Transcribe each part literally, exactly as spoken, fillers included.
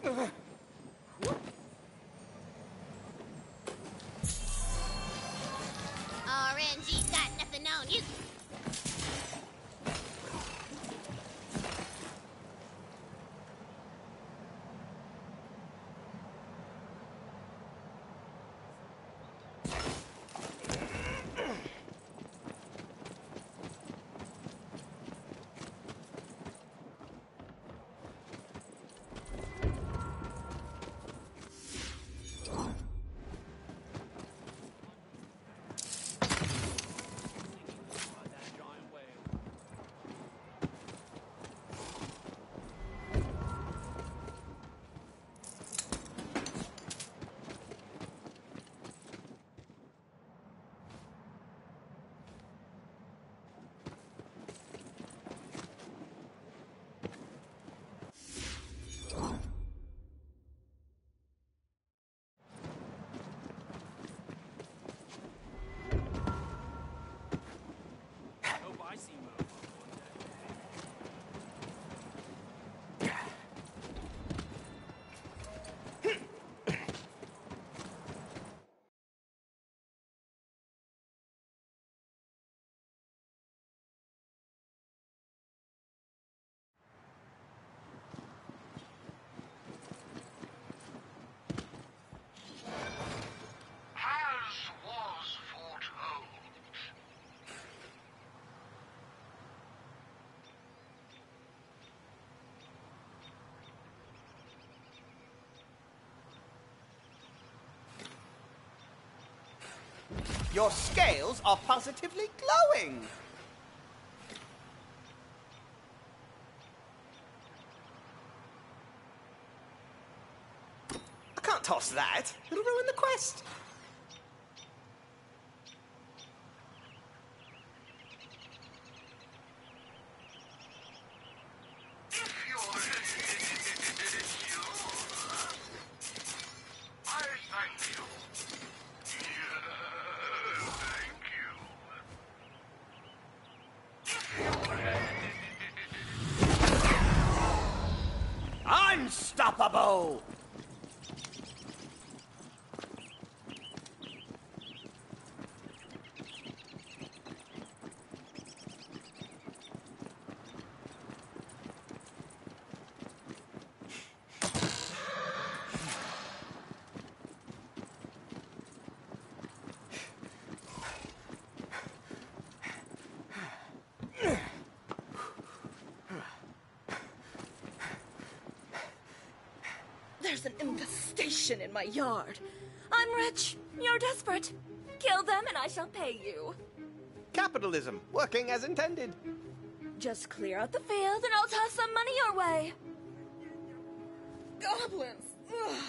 R N G's got nothing on you. Your scales are positively glowing. I can't toss that. It'll ruin the quest. Unstoppable! There's an infestation in my yard. I'm rich. You're desperate. Kill them and I shall pay you. Capitalism, working as intended. Just clear out the field and I'll toss some money your way. Goblins. Ugh.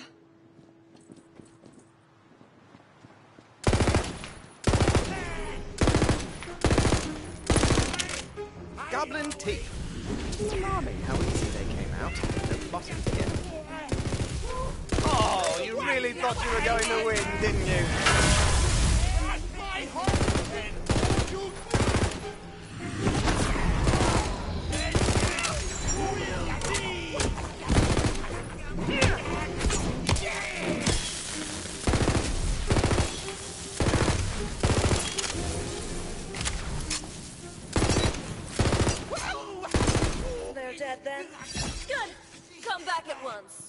Goblin teeth. Alarming how easy they came out. No bottom here. Oh, you really thought you were going to win, didn't you? They're dead then. Good. Come back at once.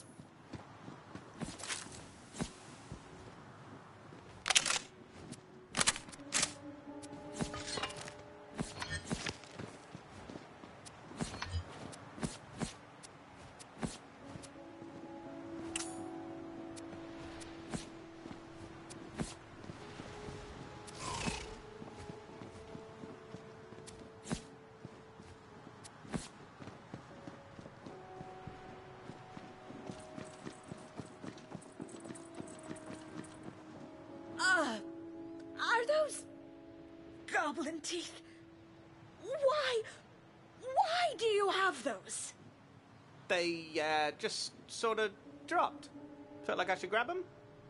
Goblin teeth. Why? Why do you have those? They, uh, just sort of dropped. Felt like I should grab them?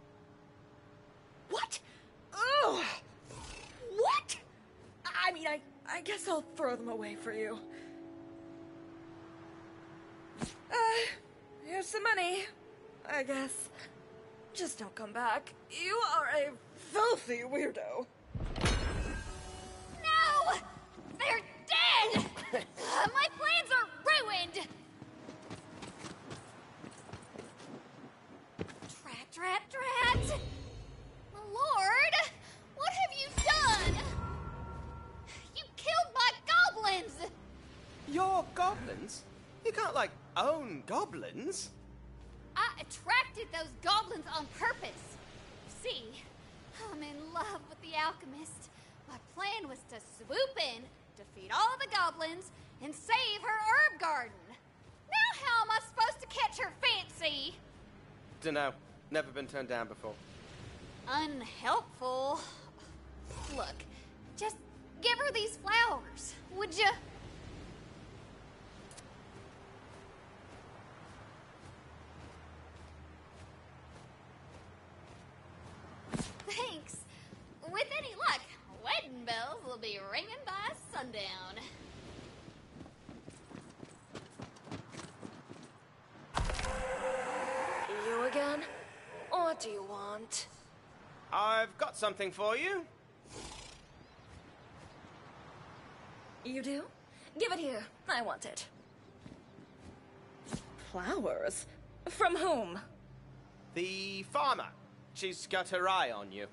What? Ugh! What? I mean, I, I guess I'll throw them away for you. Uh, here's some money. I guess. Just don't come back. You are a filthy weirdo. No! They're dead! uh, my plans are ruined! Drat, drat, drat! My lord! What have you done? You killed my goblins! Your goblins? You can't, like, own goblins. I attracted those goblins on purpose. See, I'm in love with the alchemist. My plan was to swoop in, defeat all the goblins, and save her herb garden. Now how am I supposed to catch her fancy? Dunno. Never been turned down before. Unhelpful. Look, just give her these flowers, would you? Thanks. With any luck, wedding bells will be ringing by sundown. You again? What do you want? I've got something for you. You do? Give it here. I want it. Flowers? From whom? The farmer. She's got her eye on you.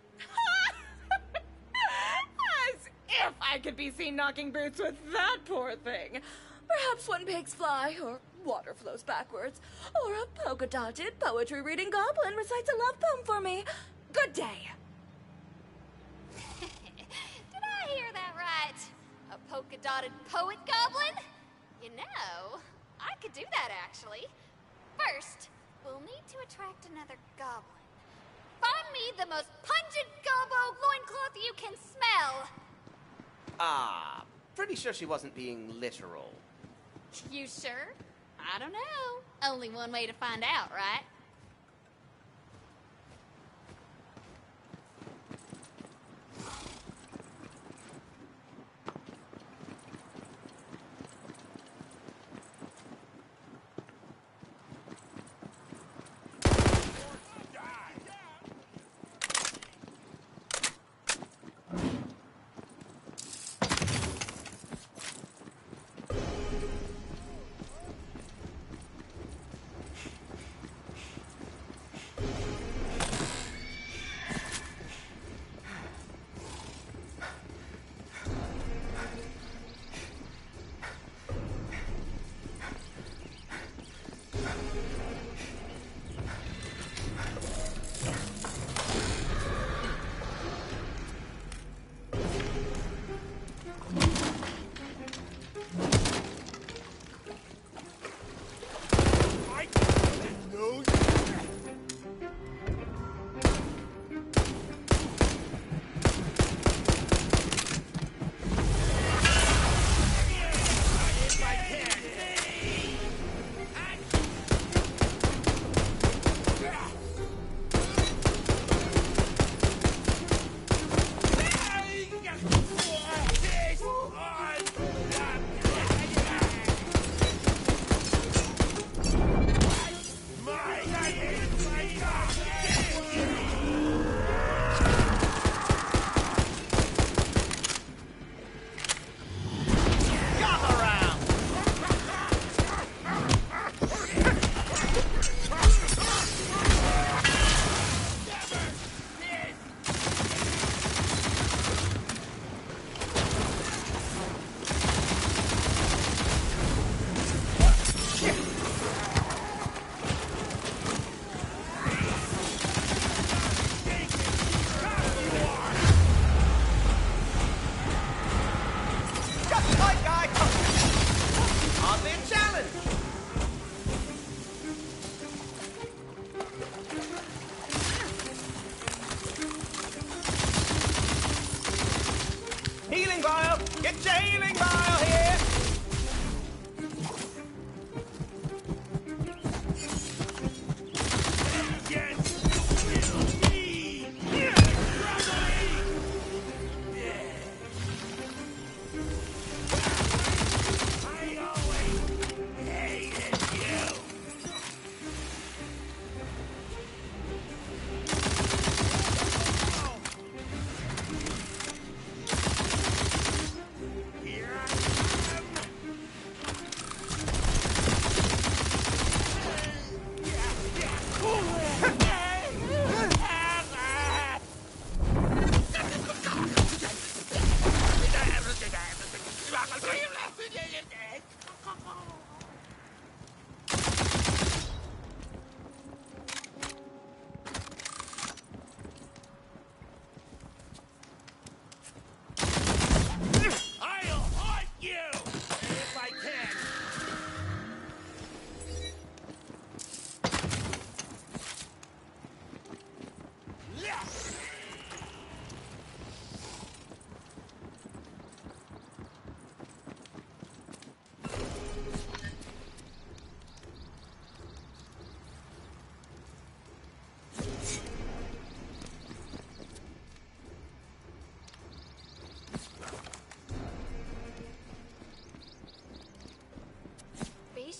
As if I could be seen knocking boots with that poor thing. Perhaps when pigs fly, or water flows backwards, or a polka-dotted poetry-reading goblin recites a love poem for me. Good day. Did I hear that right? A polka-dotted poet goblin? You know, I could do that actually. First, we'll need to attract another goblin. Find me the most pungent gobbo loincloth you can smell. Ah, pretty sure she wasn't being literal. You sure? I don't know. Only one way to find out, right? Get your healing vial here!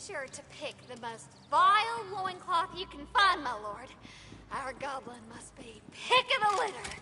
sure to pick the most vile loincloth you can find, my lord. Our goblin must be pick of the litter.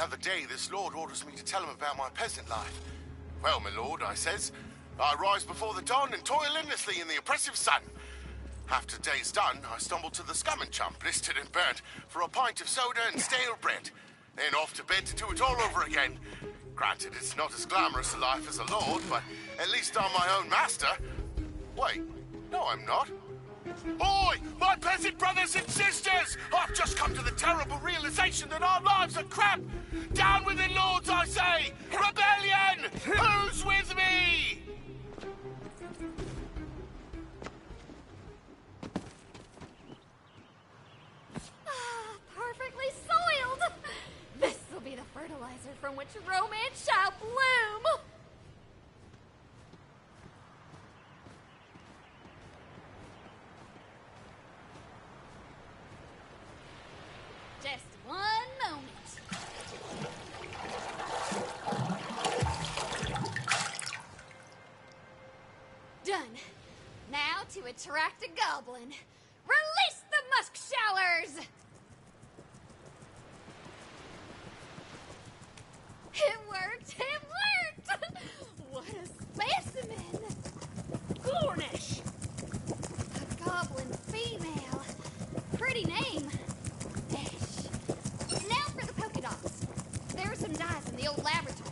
other day, this lord orders me to tell him about my peasant life. Well, my lord, I says, I rise before the dawn and toil endlessly in the oppressive sun. After day's done, I stumble to the scum and chum, blistered and burnt, for a pint of soda and stale bread. Then off to bed to do it all over again. Granted, it's not as glamorous a life as a lord, but at least I'm my own master. Wait, no I'm not. Boy, my peasant brothers and sisters! I've just come to the terrible realization that our lives are crap! Down with the lords, I say! Rebellion! Who's with me? Ah, perfectly soiled! This'll be the fertilizer from which romance shall bloom! Just one moment. Done. Now to attract a goblin. Release the musk showers! It worked! It worked! What a specimen! Gornish! A goblin female. Pretty name. Ish. Now for the polka dots. There are some dyes in the old laboratory.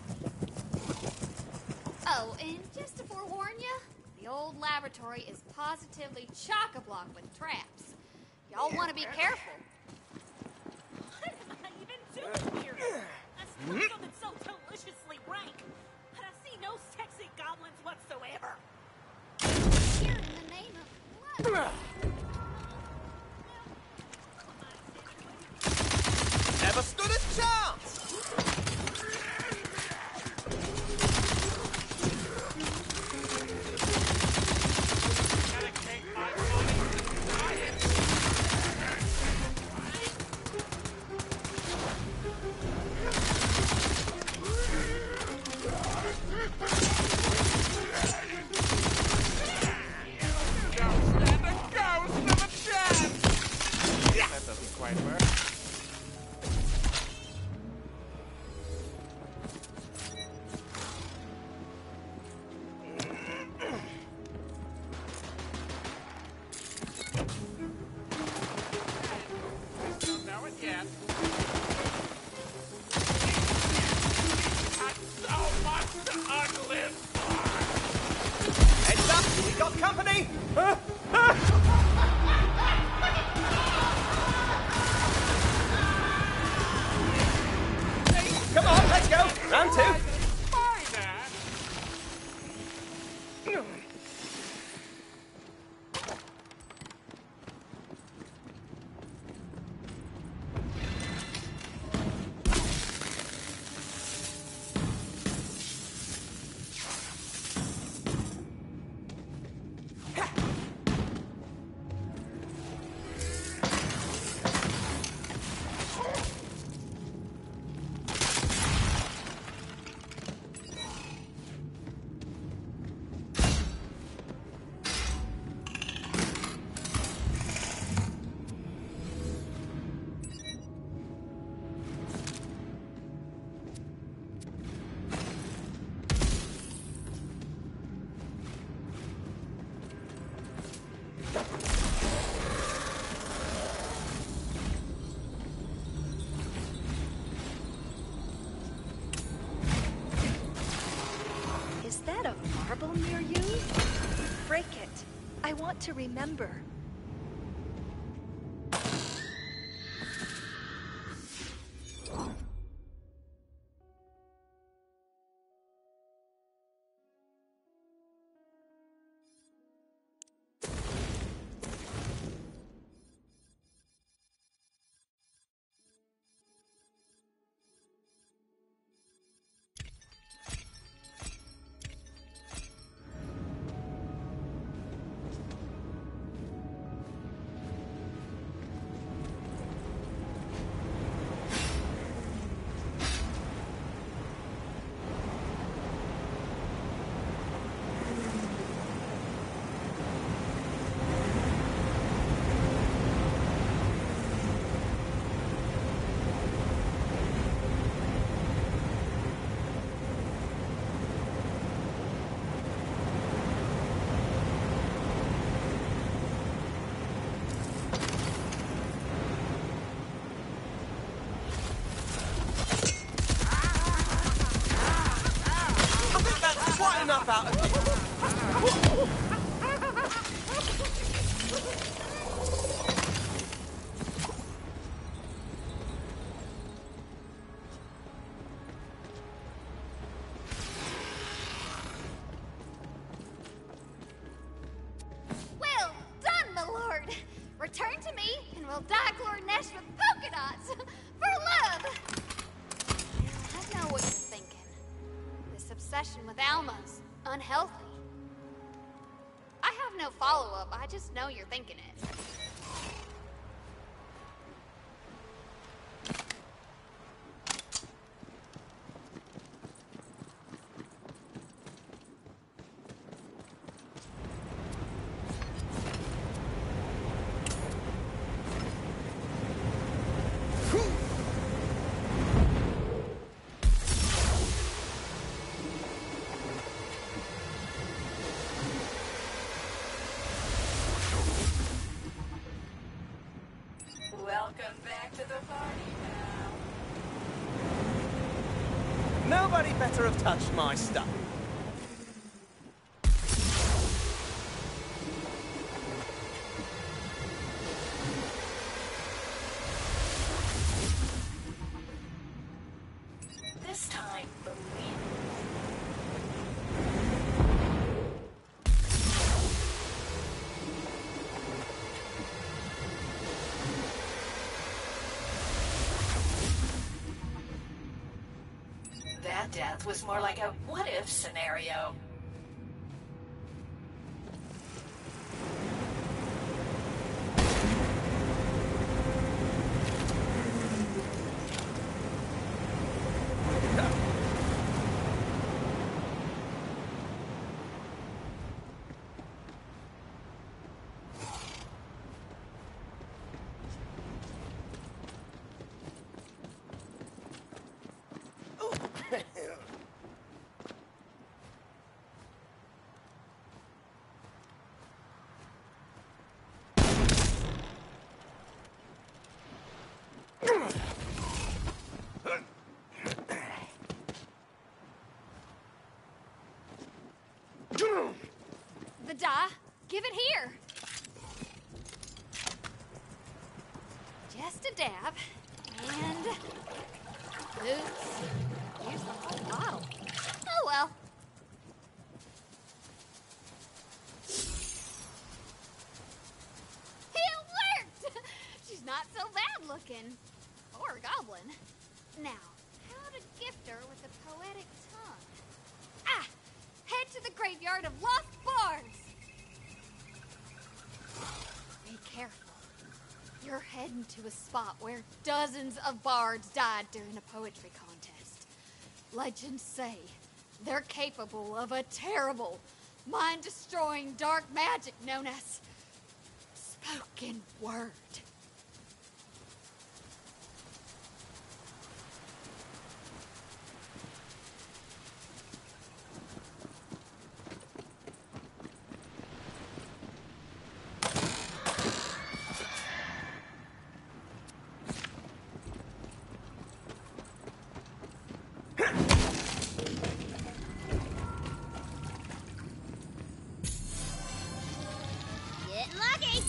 Oh, and just to forewarn you, the old laboratory is positively chock-a-block with traps. Y'all want to be careful. What am I even doing here? I smell something so deliciously rank, but I see no sexy goblins whatsoever. Here in the name of love. Never stood a chance! That doesn't quite work. Don't know it yet. That's so much to unlive for. Heads up, we got company! Come on, let's go! Round two! Is that a marble near you? Break it. I want to remember. Return to me, and we'll dye Glornesh with polka dots for love. I know what you're thinking. This obsession with Alma's unhealthy. I have no follow-up. I just know you're thinking it. Welcome back to the party, pal. Nobody better have touched my stuff. This time, believe that death was more like a what-if scenario. The dye, give it here. Just a dab, and oops, use the whole bottle. Oh well. It worked! She's not so bad looking. Or a goblin. Now, how to gift her with a poetic tongue? Ah! Head to the graveyard of lost bards! Be careful. You're heading to a spot where dozens of bards died during a poetry contest. Legends say they're capable of a terrible, mind-destroying dark magic known as spoken word. Getting lucky.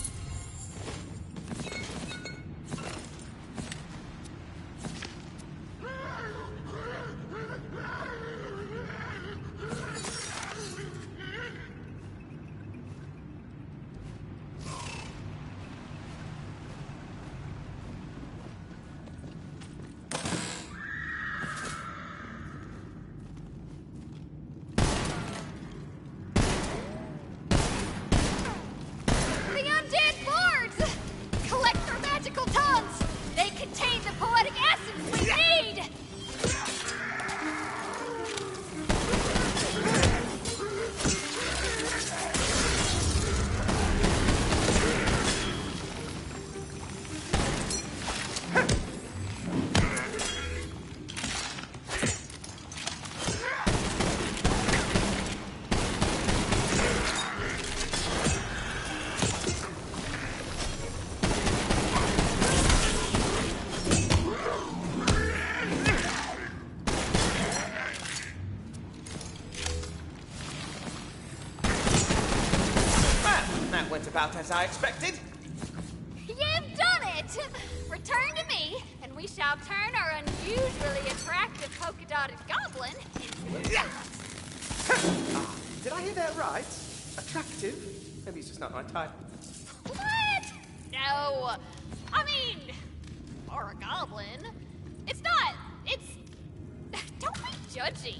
Went about as I expected. You've done it! Return to me, and we shall turn our unusually attractive polka-dotted goblin into a Yeah. Ah, did I hear that right? Attractive? Maybe it's just not my type. What? no. I mean, or a goblin. It's not. It's. Don't be judgy.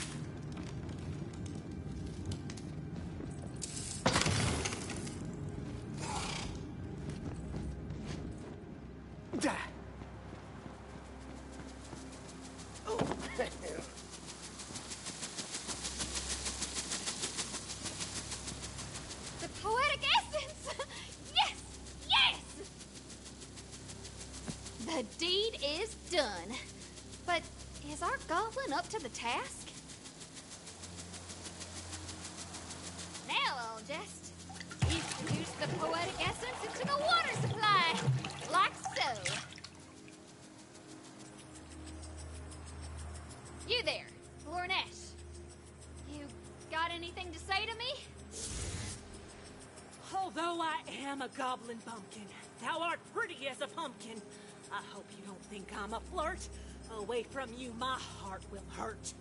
Da. Oh. The poetic essence! Yes! Yes! The deed is done. But is our goblin up to the task? Now I'll just introduce the poetic essence into the water supply. Like so. You there, Lornesh. You got anything to say to me? Although I am a goblin bumpkin, thou art pretty as a pumpkin. I hope you don't think I'm a flirt. Away from you, my heart will hurt.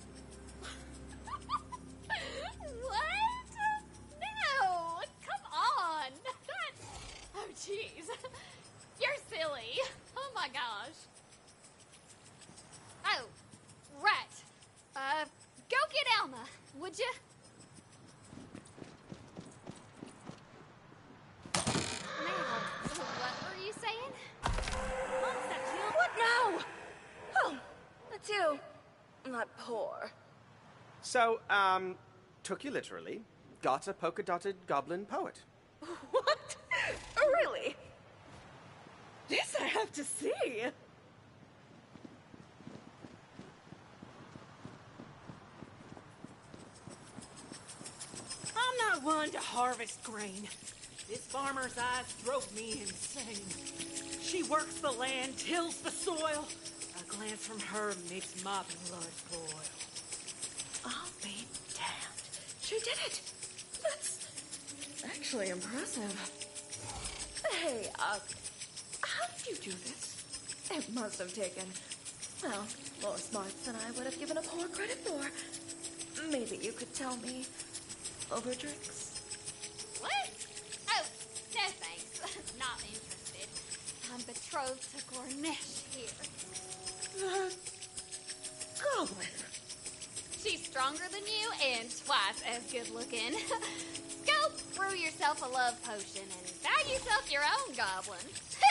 What? No! Come on! That's... Oh, jeez. You're silly. Oh, my gosh. Oh, right. Uh, go get Alma, would you? Now, what were you saying? What now? Oh, that's you. Not poor. So, um, took you literally. Got a polka-dotted goblin poet. What? Really? This I have to see. I'm not one to harvest grain. This farmer's eyes drove me insane. She works the land, tills the soil. A glance from her makes my blood boil. I'll be damned. She did it. That's actually impressive. Hey, uh, how did you do this? It must have taken, well, more smarts than I would have given a poor credit for. Maybe you could tell me over drinks. What? Oh, no thanks. Not interested. I'm betrothed to Gornesh here. The goblin. She's stronger than you and twice as good looking. Go brew yourself a love potion and buy yourself your own goblin.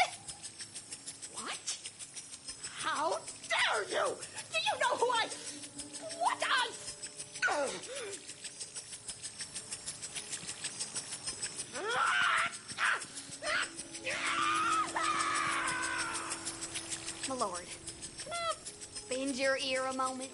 What? How dare you? Do you know who I... What I... Oh. My lord, can I bend your ear a moment?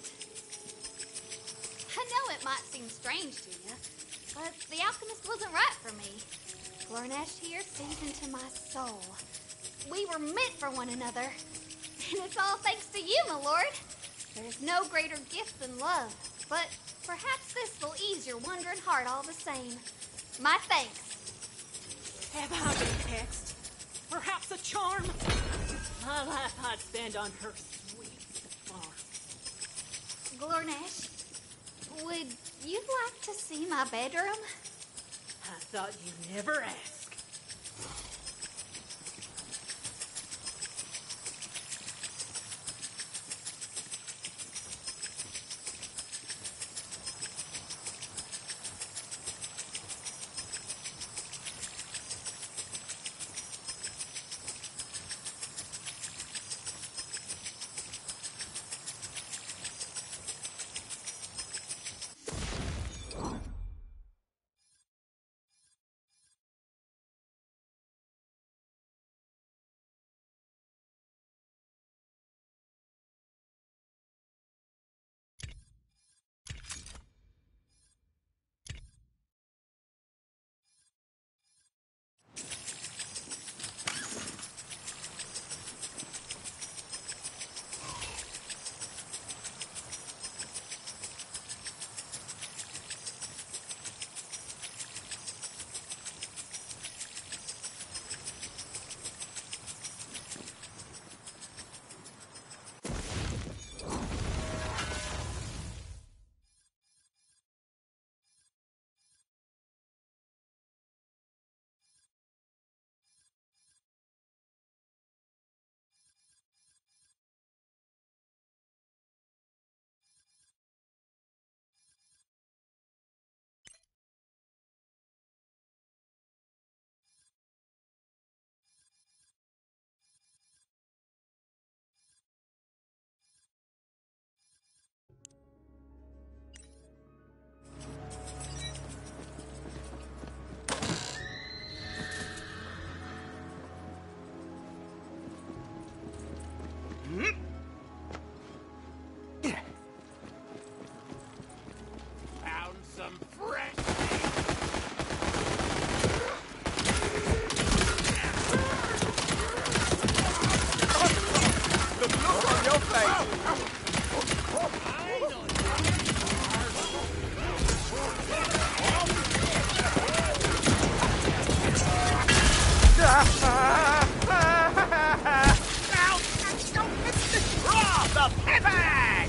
I know it might seem strange to you, but the alchemist wasn't right for me. Glornesh here sees into my soul. We were meant for one another, and it's all thanks to you, my lord. There's no greater gift than love, but perhaps this will ease your wandering heart all the same. My thanks. Have I been text? Perhaps a charm? My life I'd spend on her sweet farm. Glornesh, would you like to see my bedroom? I thought you'd never ask. The pet bag!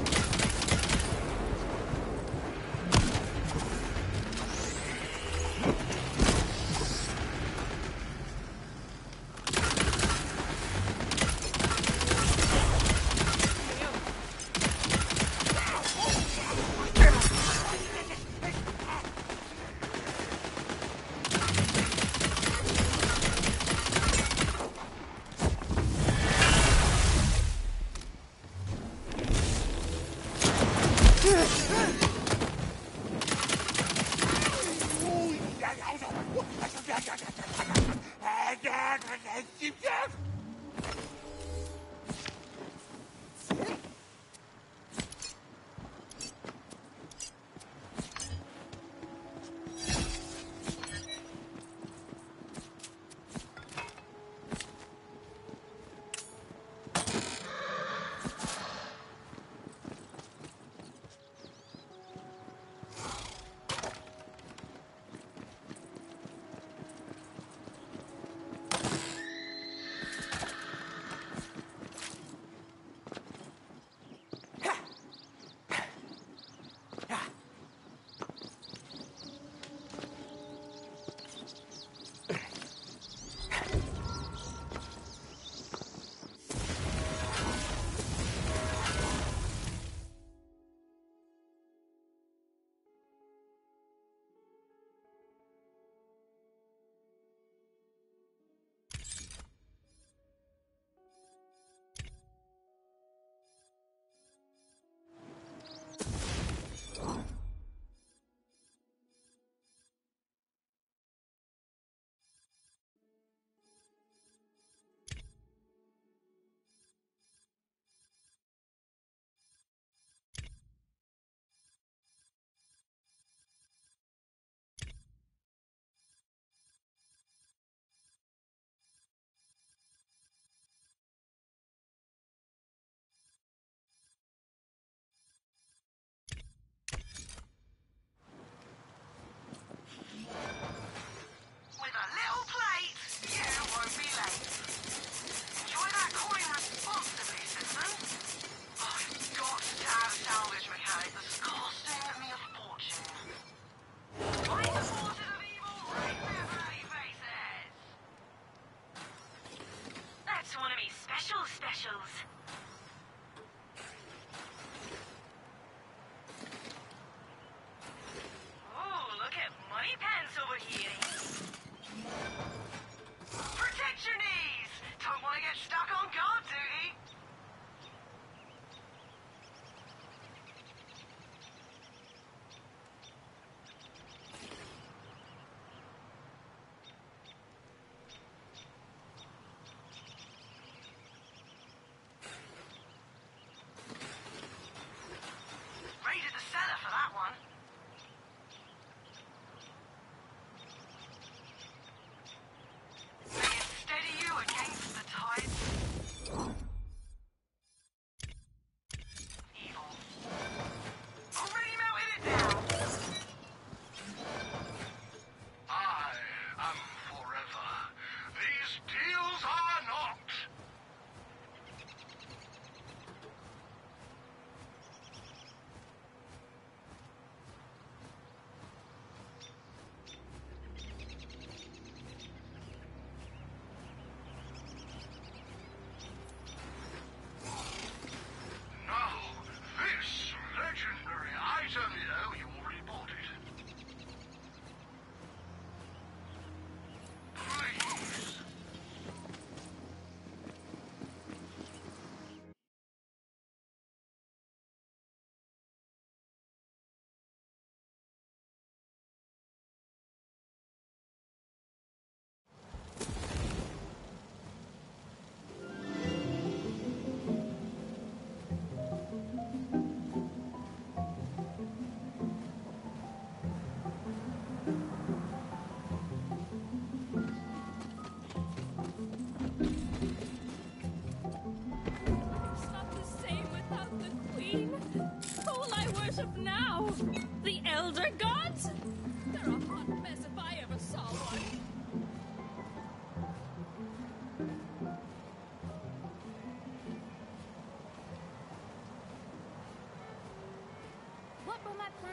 Elder gods? They're a hot mess if I ever saw one.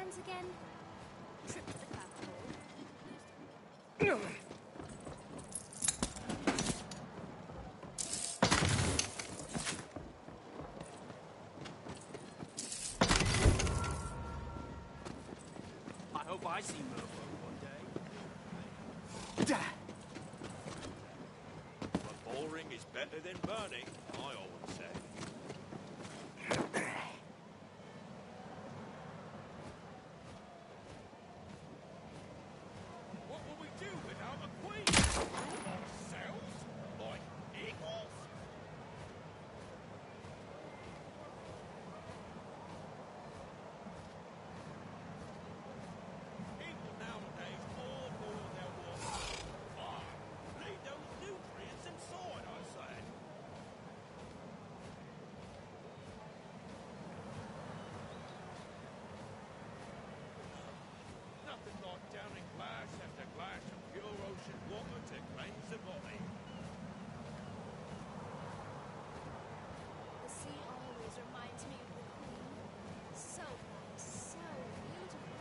times again? Trip to the Capitol. I hope I see Murphy one day. But boring is better than burning, I always say. What will we do without a queen? Rule ourselves? Like equals? People nowadays all boil their water. Fine. Leave those nutrients inside, I say. Nothing like downing glass after glass of pure ocean water to cleanse the body. The sea always reminds me of the Queen. So bright, so beautiful.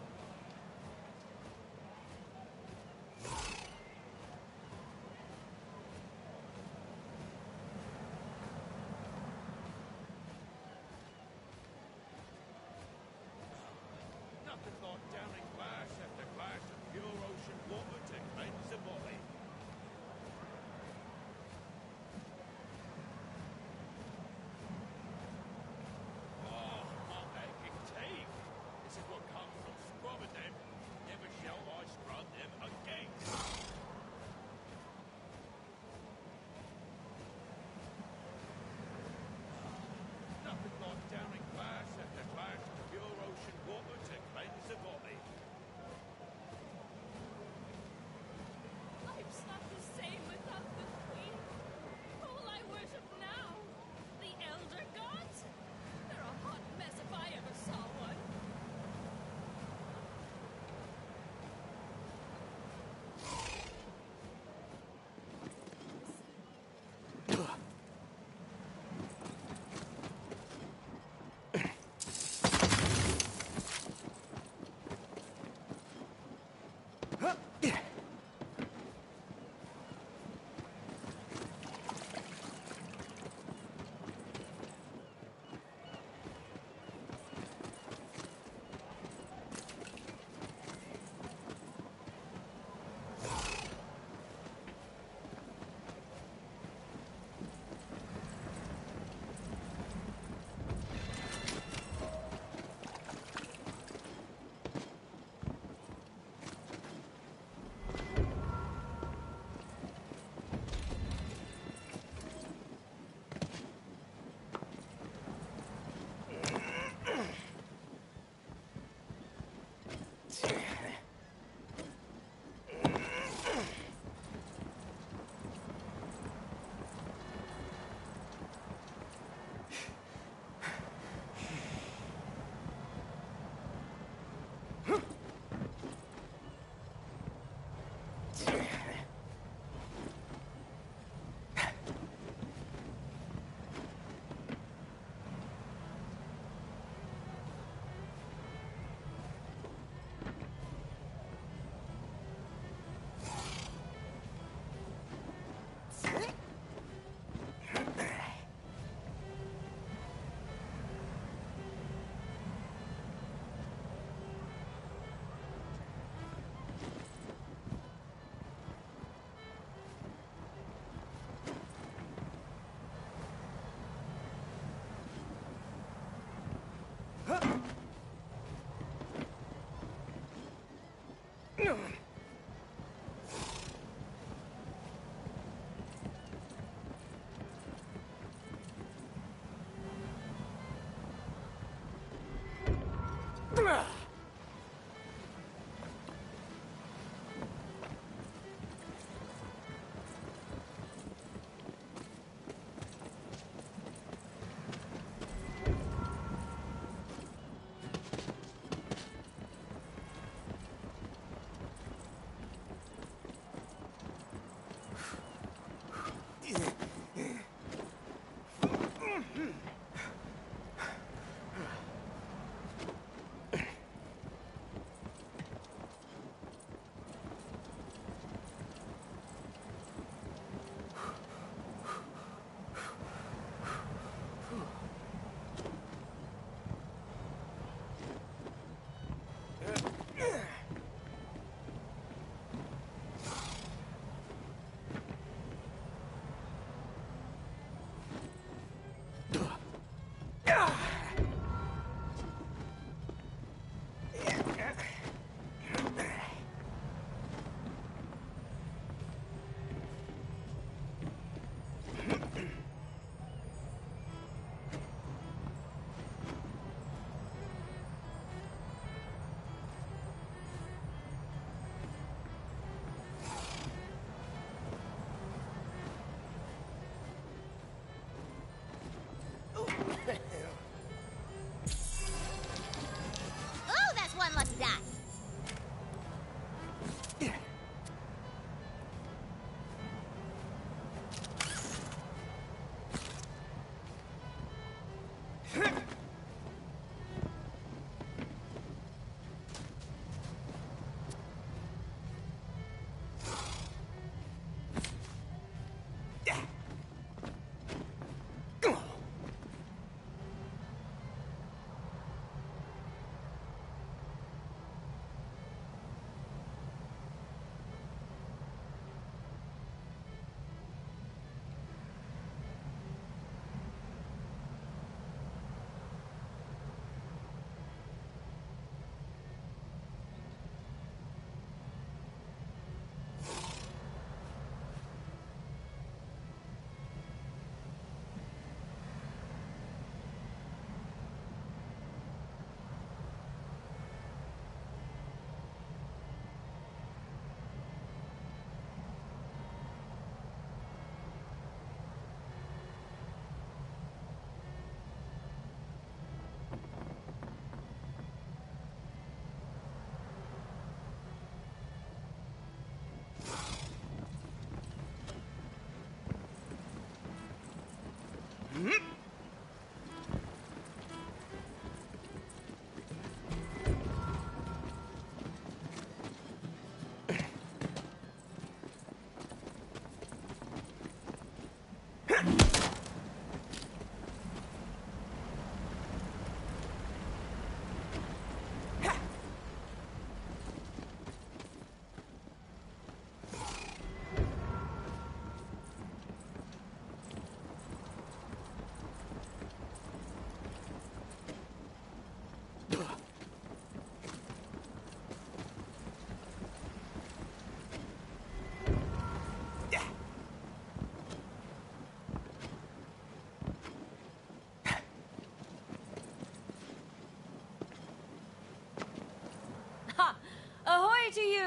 Nothing like downing glass after glass of pure ocean water to cleanse the body. Oh, hot aching teeth. This is what comes from scrubbing them. Never shall I scrub them again. Nothing like downing glass after glass of pure ocean water to cleanse the body. Life's not the same without the Queen. Who will I worship now? The Elder Gods? They're a hot mess if I ever saw one.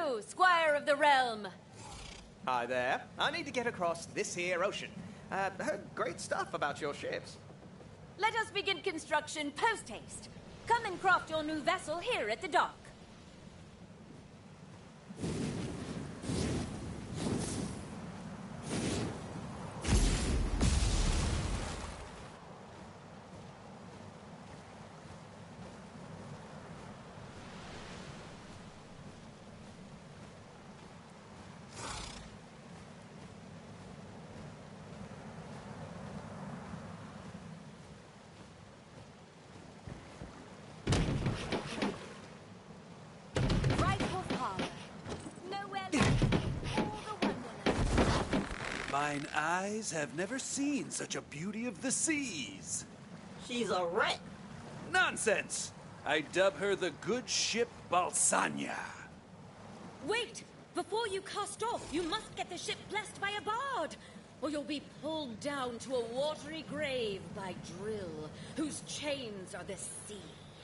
you, Squire of the Realm? Hi there. I need to get across this here ocean. Uh, heard great stuff about your ships. Let us begin construction post-haste. Come and craft your new vessel here at the dock. Mine eyes have never seen such a beauty of the seas. She's a wreck. Nonsense! I dub her the good ship Balsania. Wait! Before you cast off, you must get the ship blessed by a bard, or you'll be pulled down to a watery grave by Drill, whose chains are the sea.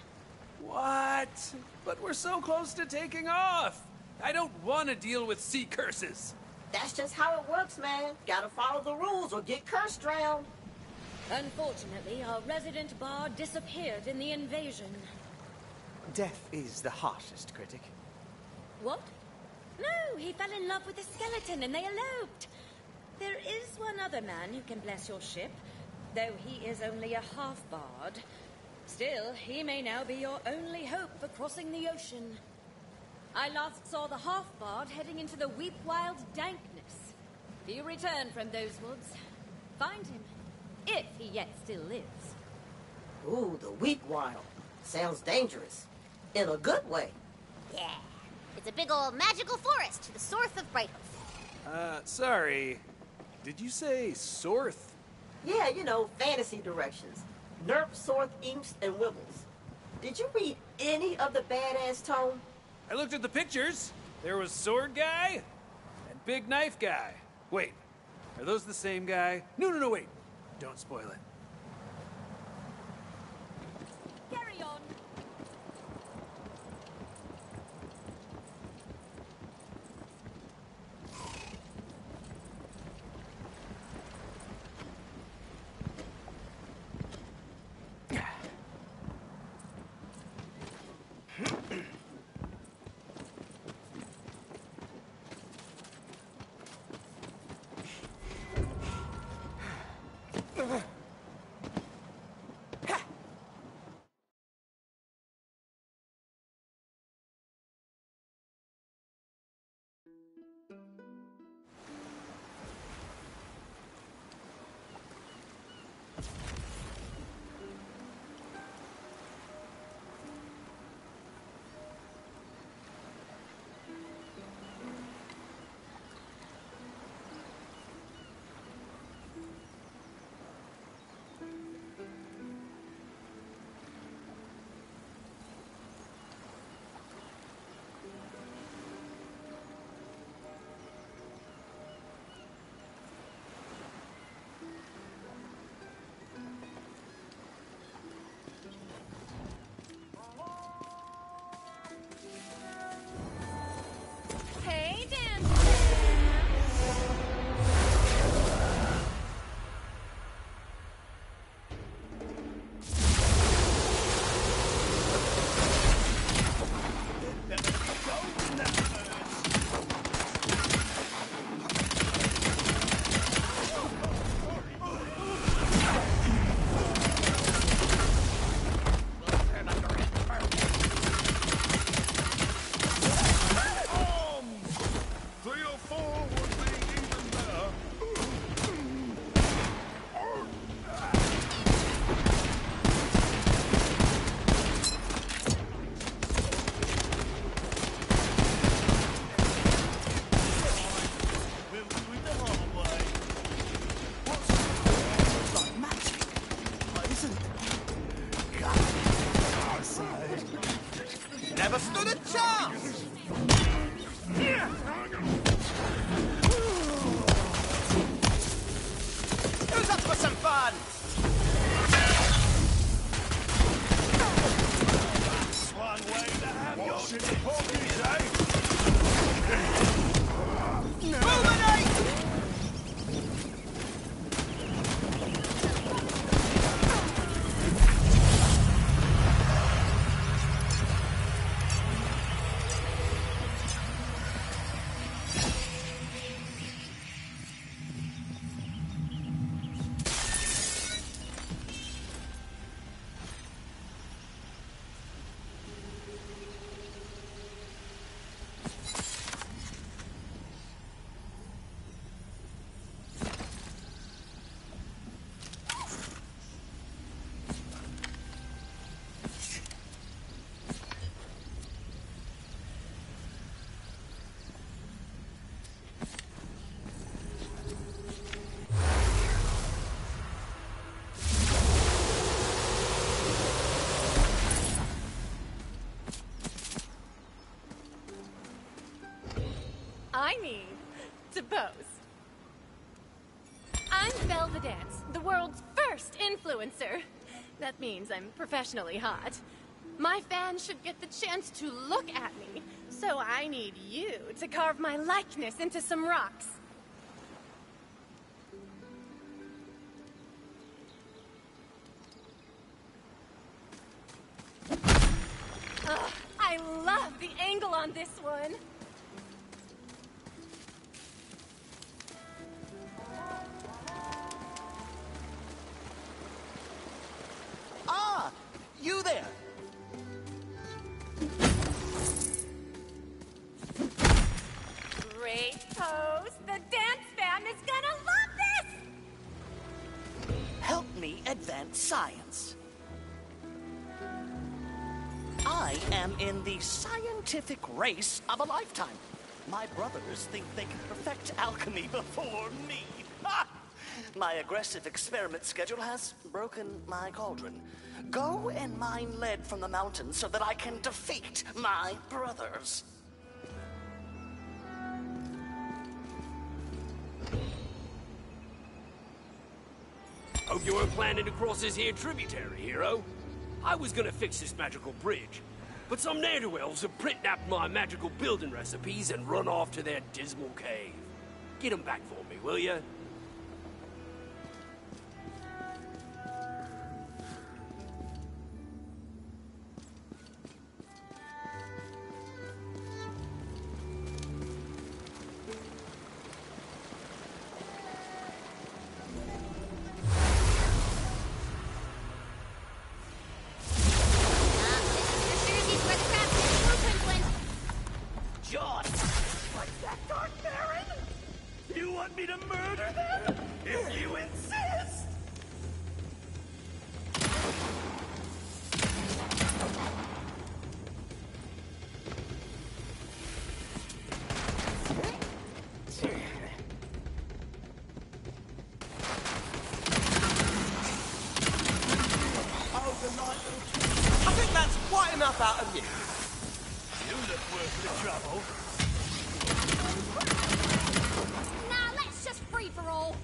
What? But we're so close to taking off. I don't want to deal with sea curses. That's just how it works, man. Gotta follow the rules or get cursed drowned. Unfortunately, our resident bard disappeared in the invasion. Death is the harshest critic. What? No, he fell in love with a skeleton and they eloped. There is one other man who can bless your ship, though he is only a half-bard. Still, he may now be your only hope for crossing the ocean. I last saw the half-bard heading into the Weep-Wild dankness. If you return from those woods, find him, if he yet still lives. Ooh, the Weep-Wild. Sounds dangerous. In a good way. Yeah, it's a big old magical forest to the south of Brighthoof. Uh, sorry. Did you say Sorth? Yeah, you know, fantasy directions. Nerp, Sorth, Eamps, and Wibbles. Did you read any of the badass tome? I looked at the pictures. There was Sword Guy and Big Knife Guy. Wait, are those the same guy? No, no, no, wait. Don't spoil it. Carry on. Hey, Dan. Never stood a chance! Who's up for some fun? One way to have your pokies, eh? I need to pose. I'm Belle the Dance, the world's first influencer. That means I'm professionally hot. My fans should get the chance to look at me, so I need you to carve my likeness into some rocks. Ugh, I love the angle on this one. Ah, you there. Great pose. The dance fam is gonna love this! Help me advance science. I am in the scientific race of a lifetime. My brothers think they can perfect alchemy before me. Ha! My aggressive experiment schedule has broken my cauldron. Go and mine lead from the mountains so that I can defeat my brothers. Hope you weren't planning to cross this here tributary, hero. I was gonna fix this magical bridge, but some ne'er-do-wells have print-napped my magical building recipes and run off to their dismal cave. Get them back for me, will ya? John! What's that, Dark Baron? You want me to murder them? If you insist! I think that's quite enough out of you. You look worth the trouble. Nah, let's just free for all.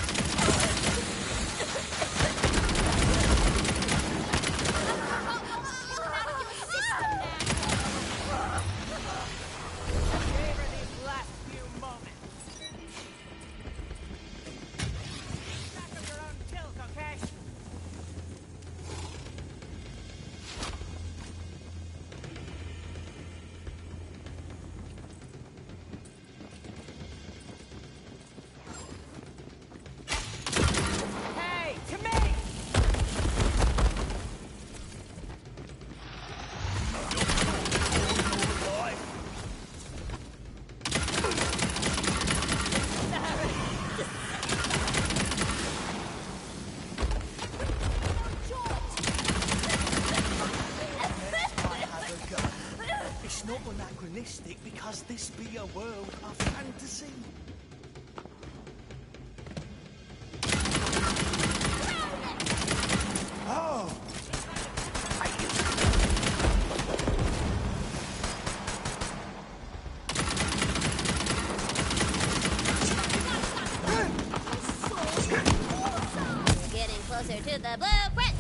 Savor these last few moments. Back of your own tilk, okay? Hey, to me! It's not anachronistic because this be a world of fantasy. Oh! Getting closer to the blueprint.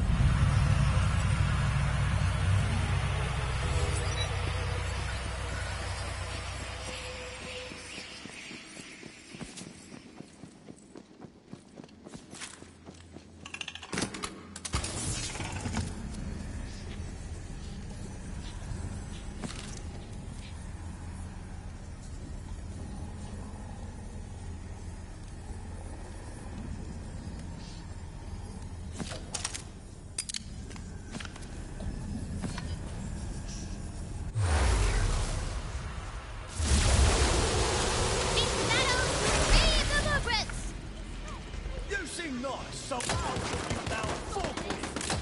You seem nice, so I'll give you now four points.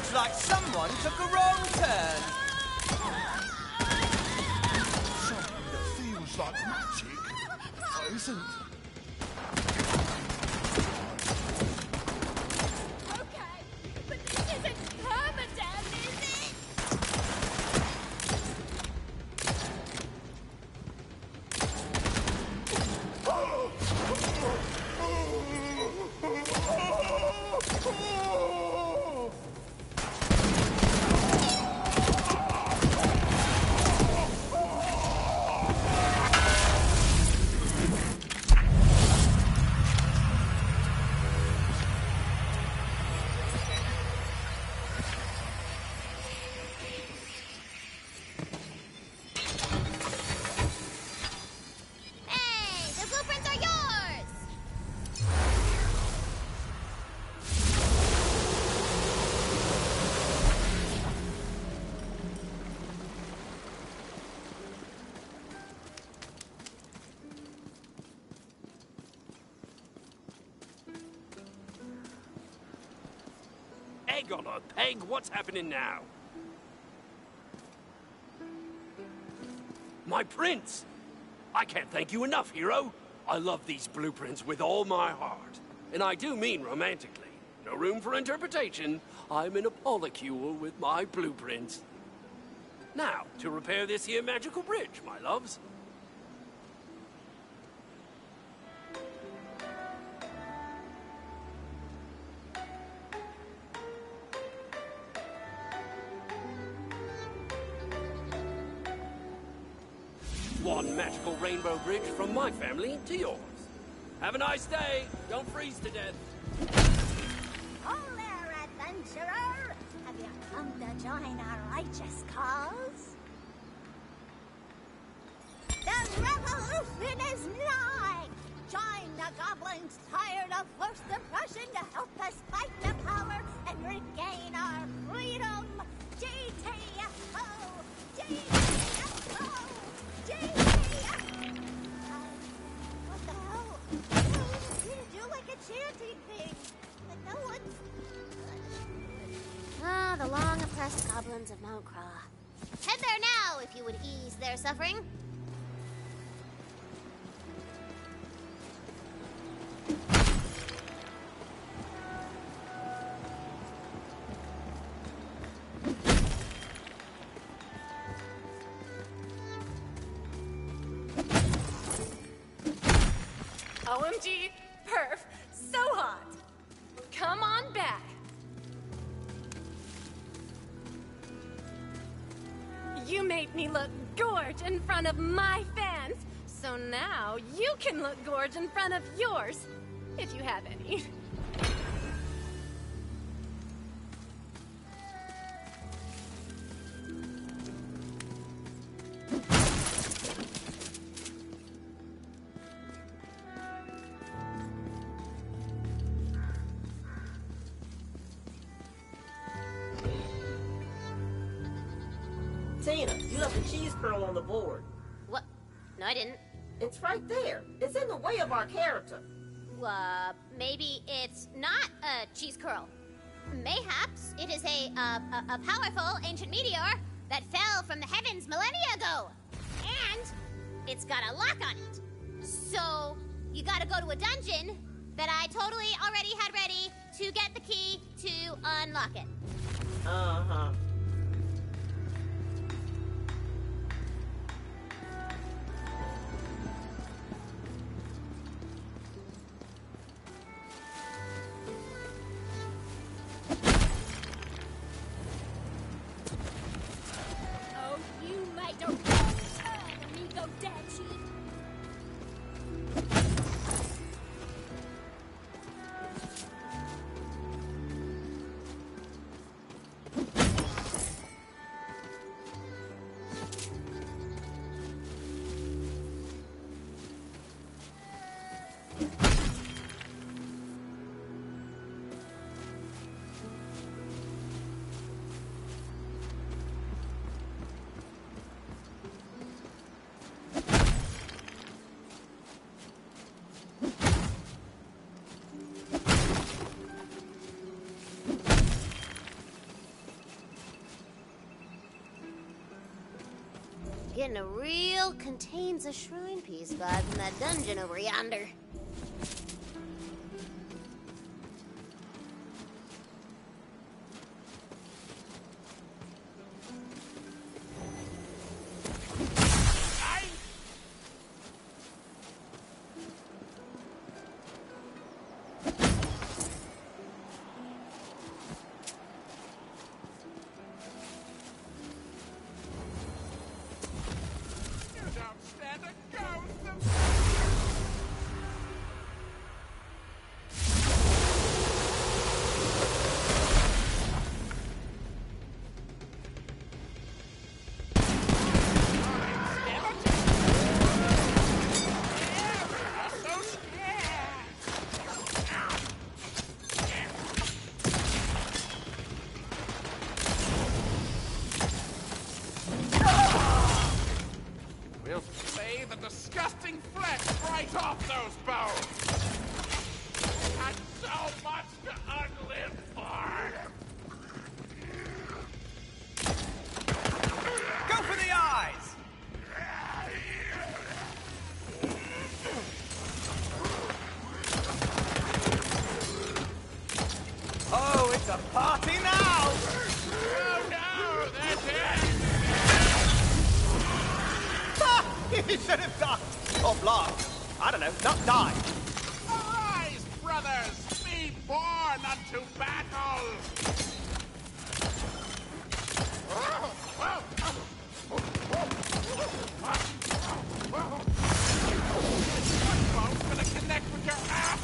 Looks like someone took a wrong turn. Something that feels like magic, but isn't. Okay, but this isn't permadeath, is it? Hey, the blueprints are yours! Egg on a peg, what's happening now? My prince! I can't thank you enough, hero. I love these blueprints with all my heart. And I do mean romantically. No room for interpretation. I'm in a polycule with my blueprints. Now, to repair this here magical bridge, my loves. One magical rainbow bridge from my family to yours. Have a nice day. Don't freeze to death. Oh there, adventurer! Have you come to join our righteous cause? The revolution is nigh! Join the goblins tired of first oppression to help us fight the power and regain our freedom! G T F O! G T F O! G T F O! Uh, what the hell? We need to do like a chanting thing. But no one's... Ah, the long oppressed goblins of Mount Craw. Head there now if you would ease their suffering. O M G, perf, so hot. Come on back. You made me look gorge in front of my fans, so now you can look gorge in front of yours, if you have any. Tina, you left a cheese curl on the board. What? No, I didn't. It's right there. It's in the way of our character. Uh, maybe it's not a cheese curl. Mayhaps it is a, uh, a, a powerful ancient meteor that fell from the heavens millennia ago. And it's got a lock on it. So you gotta go to a dungeon that I totally already had ready to get the key to unlock it. Uh-huh. Oh, you made a wrong turn, amigo Daddy. Getting a real contains a shrine piece vibe from that dungeon over yonder. You should have died. Or blocked. I don't know, not died. Arise, brothers! Be born unto battle! One's gonna connect with your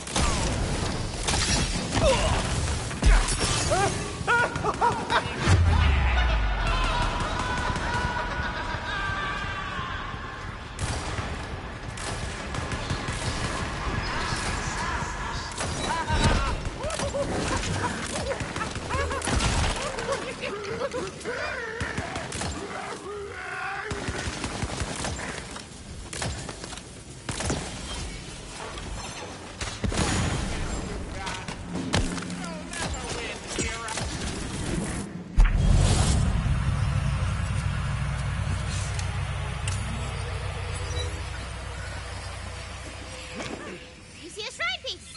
You see a shrine piece?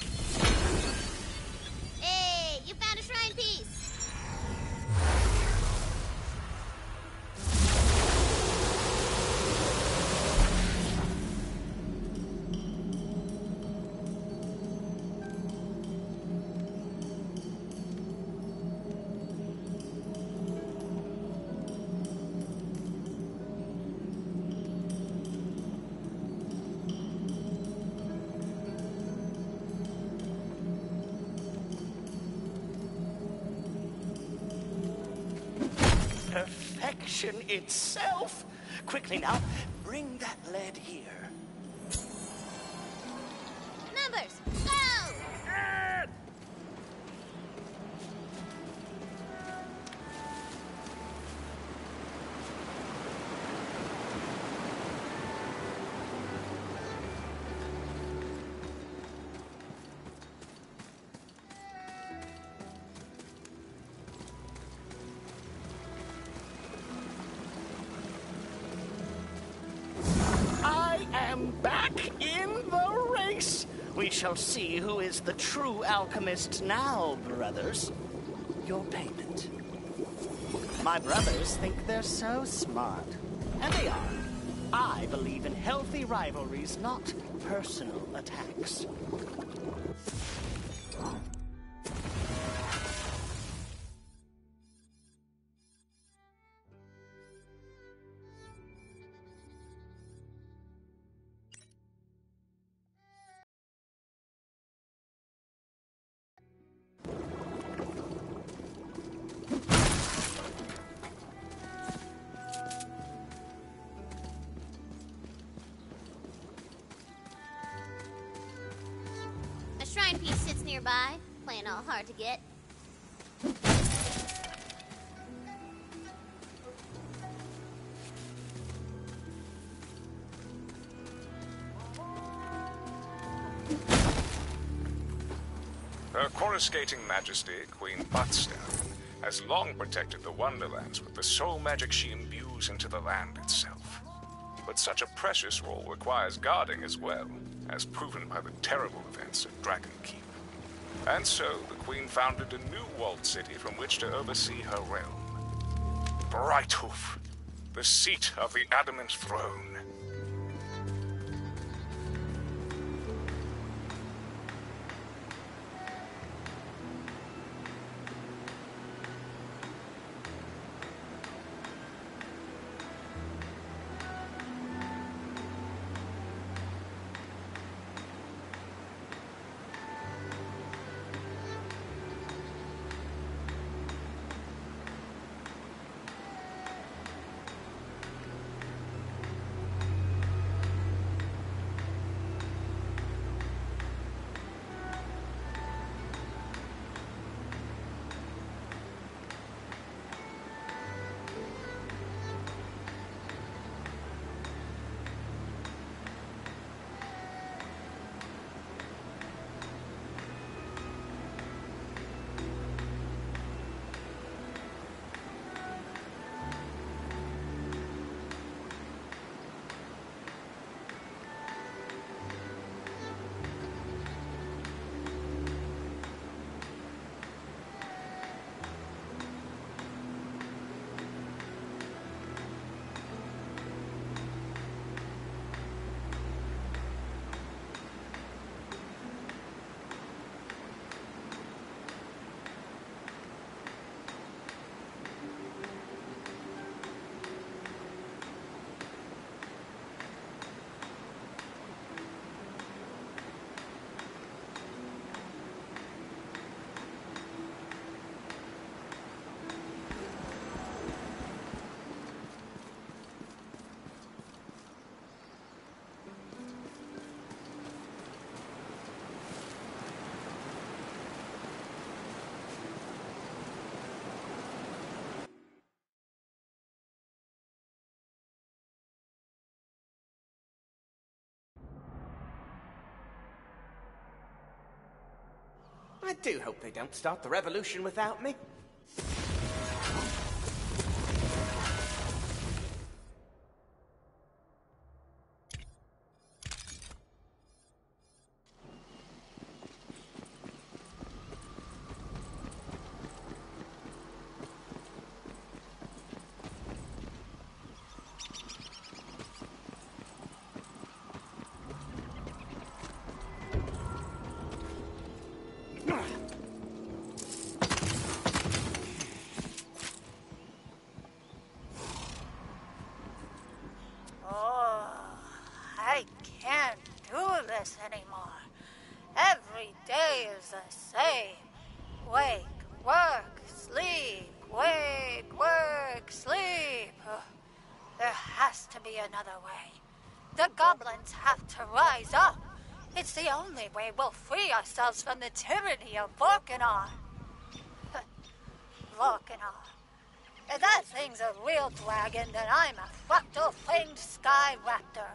Hey, you found a shrine piece. Perfection itself. Quickly now, bring that lead here. Numbers, go! I am back in the race. We shall see who is the true alchemist now, brothers. Your payment. My brothers think they're so smart. And they are. I believe in healthy rivalries, not personal attacks. A shrine piece sits nearby, playing all hard to get. Her coruscating majesty, Queen Butstone, has long protected the Wonderlands with the soul magic she imbues into the land itself. But such a precious role requires guarding as well, as proven by the terrible events at Dragon Keep. And so, the Queen founded a new walled city from which to oversee her realm. Brighthoof, the seat of the Adamant Throne. I do hope they don't start the revolution without me. Anymore. Every day is the same. Wake, work, sleep, wake, work, sleep. There has to be another way. The goblins have to rise up. It's the only way we'll free ourselves from the tyranny of Vorkanar. Vorkanar. If that thing's a real dragon, then I'm a fractal-fanged sky raptor.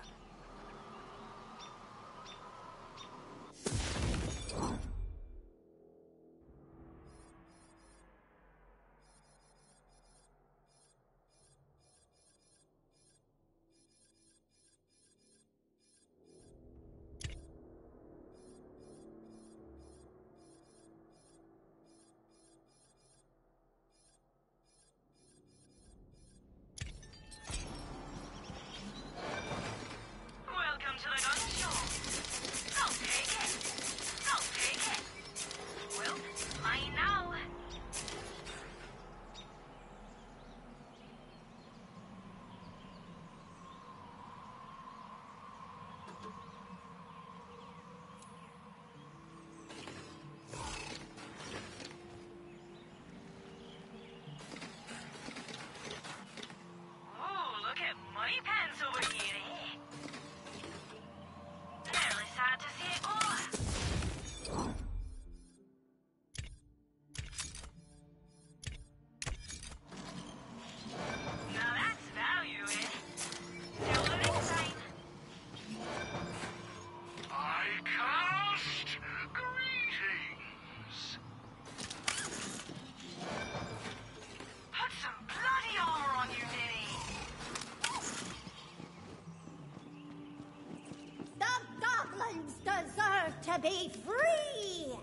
be free!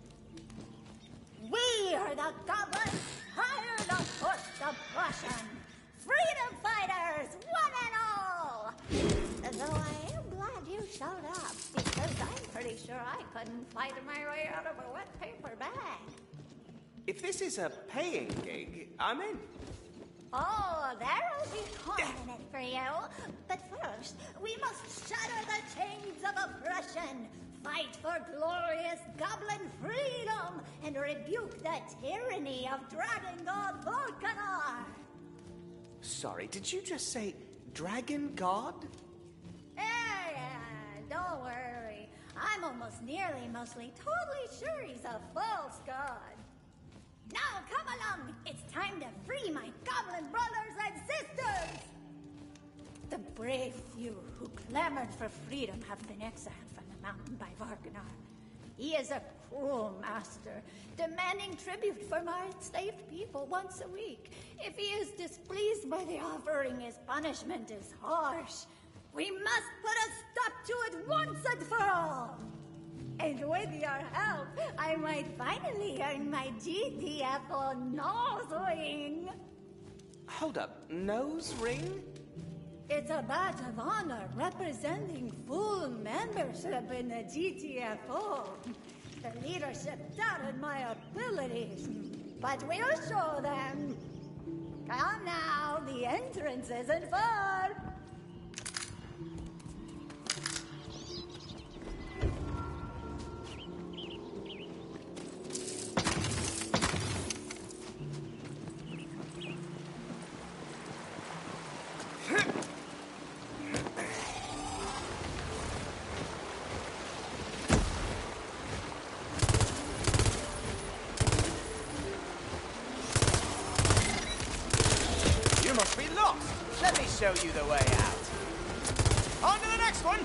We are the goblins, tired of forced oppression. Freedom fighters, one and all! Though I am glad you showed up, because I'm pretty sure I couldn't fight my way out of a wet paper bag. If this is a paying gig, I'm in. Oh, there'll be coin in it for you. But first, we must shatter the chains of oppression, fight for glorious goblin freedom, and rebuke the tyranny of Dragon God Volcanar. Sorry, did you just say Dragon God? Yeah, yeah, don't worry. I'm almost nearly, mostly, totally sure he's a false god. Now come along! It's time to free my goblin brothers and sisters! The brave few who clamored for freedom have been exiled from the mountain by Volcanar. He is a cruel master, demanding tribute from our enslaved people once a week. If he is displeased by the offering, his punishment is harsh. We must put a stop to it once and for all! And with your help, I might finally earn my G T F O nose ring. Hold up, nose ring? It's a badge of honor representing full membership in the G T F O. The leadership doubted my abilities, but we'll show them. Come now, the entrance isn't far. You must be lost. Let me show you the way out. On to the next one.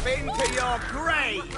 off into your grave!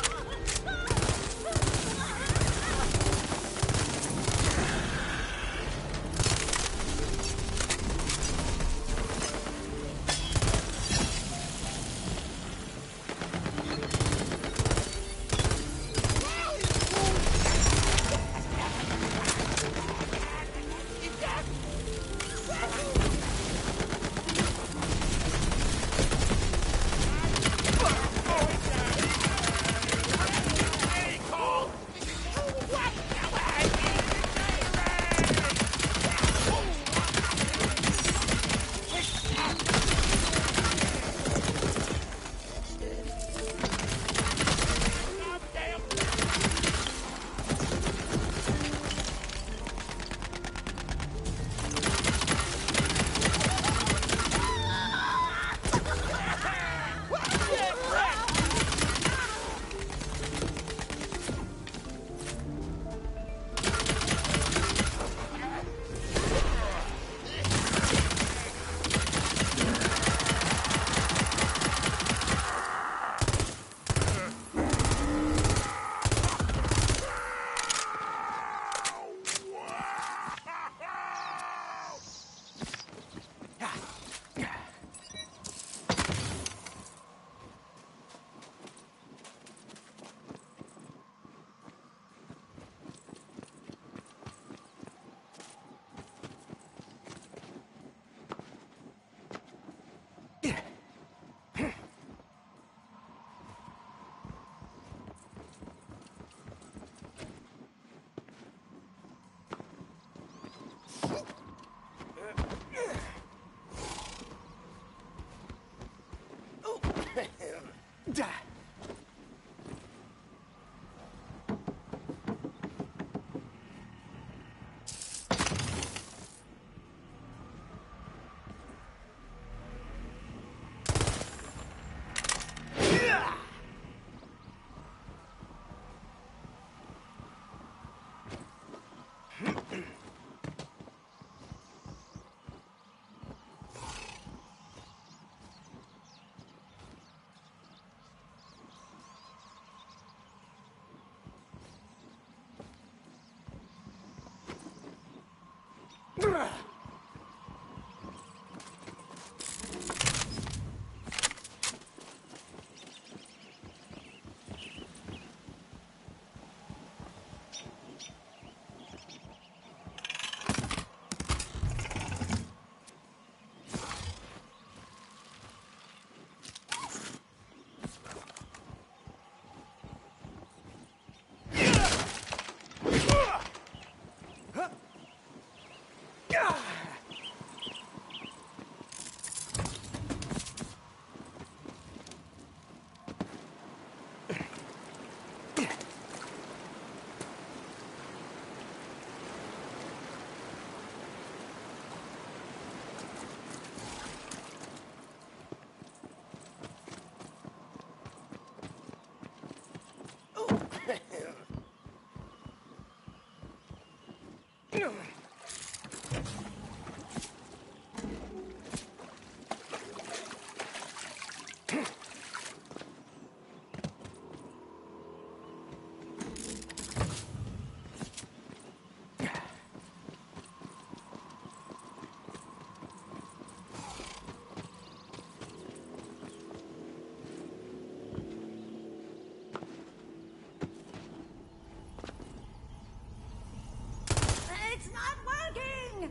It's not working!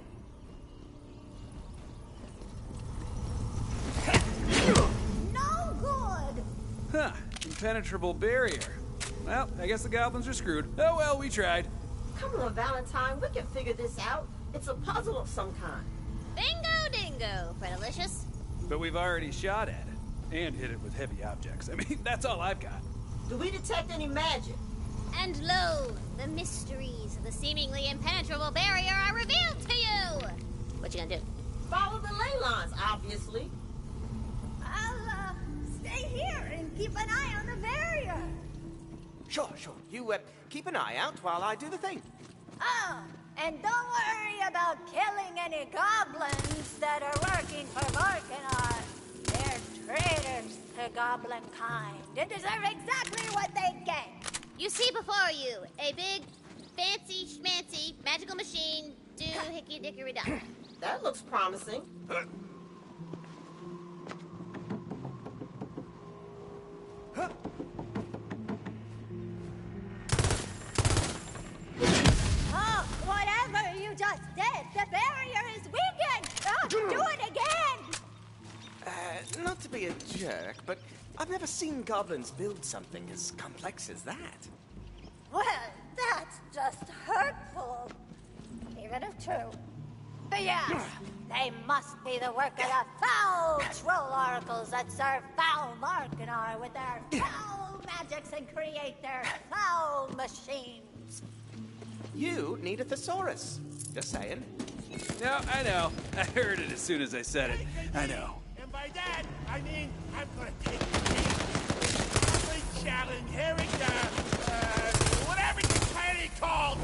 No good! Huh. Impenetrable barrier. Well, I guess the goblins are screwed. Oh well, we tried. Come on, Valentine, we can figure this out. It's a puzzle of some kind. Bingo dingo, Predelicious. But we've already shot at it. And hit it with heavy objects. I mean, that's all I've got. Do we detect any magic? And lo, the mysteries of the seemingly impenetrable barrier are revealed to you! What you gonna do? Follow the ley lines, obviously. I'll, uh, stay here and keep an eye on the barrier. Sure, sure. You, uh, keep an eye out while I do the thing. Oh, and don't worry about killing any goblins that are working for Vorkanar. They're traitors to God. goblin kind and deserve exactly what they get. You see before you a big, fancy schmancy magical machine do hickey dickory dock. That looks promising. Oh, whatever you just did, the barrier is weakened! Oh, do it again! Uh, not to be a jerk, but I've never seen goblins build something as complex as that. Well, that's just hurtful. Even if true. But yes, they must be the work of the foul troll oracles that serve foul Markinar with their foul magics and create their foul machines. You need a thesaurus. Just saying. No, I know. I heard it as soon as I said it. I know. And by that, I mean, I'm gonna take the big challenge, Herrick, uh, uh, whatever you plan it called.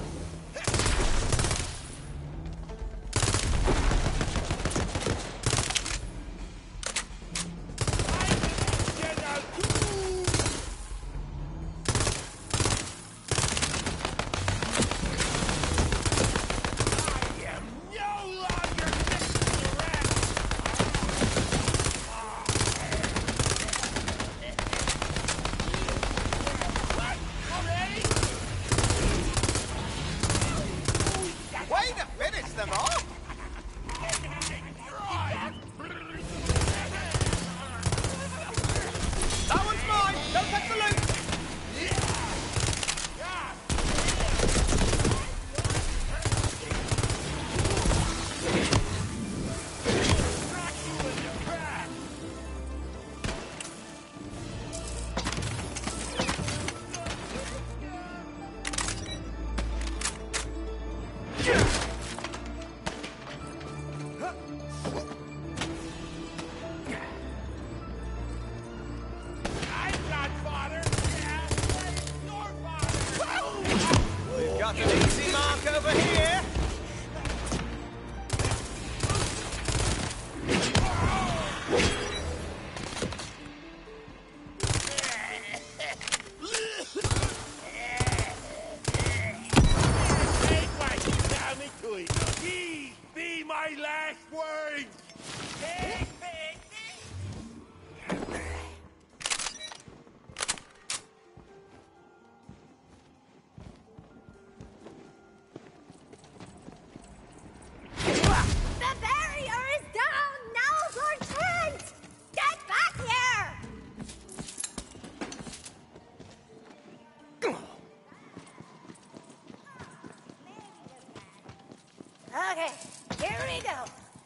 Okay, here we go.